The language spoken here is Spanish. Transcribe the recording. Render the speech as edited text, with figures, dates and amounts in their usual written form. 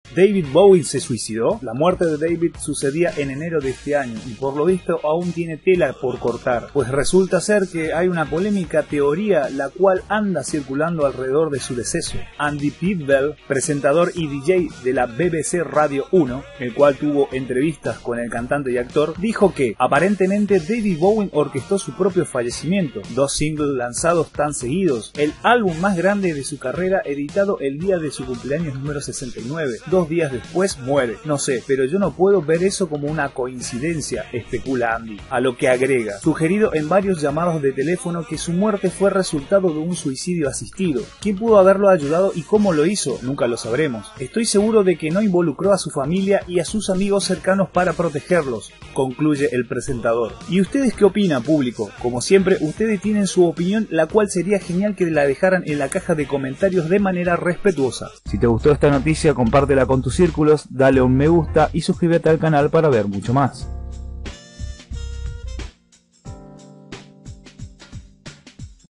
¿David Bowie se suicidó? La muerte de David sucedía en enero de este año y por lo visto aún tiene tela por cortar, pues resulta ser que hay una polémica teoría la cual anda circulando alrededor de su deceso. Andy Pitbell, presentador y DJ de la BBC Radio 1, el cual tuvo entrevistas con el cantante y actor, dijo que aparentemente David Bowie orquestó su propio fallecimiento, 2 singles lanzados tan seguidos, el álbum más grande de su carrera editado el día de su cumpleaños número 69, 2 días después muere. No sé, pero yo no puedo ver eso como una coincidencia, especula Andy, a lo que agrega, sugerido en varios llamados de teléfono, que su muerte fue resultado de un suicidio asistido. ¿Quién pudo haberlo ayudado y cómo lo hizo? Nunca lo sabremos. Estoy seguro de que no involucró a su familia y a sus amigos cercanos para protegerlos, concluye el presentador. ¿Y ustedes qué opinan, público? Como siempre, ustedes tienen su opinión, la cual sería genial que la dejaran en la caja de comentarios de manera respetuosa. Si te gustó esta noticia, compártela con tus círculos, dale un me gusta y suscríbete al canal para ver mucho más.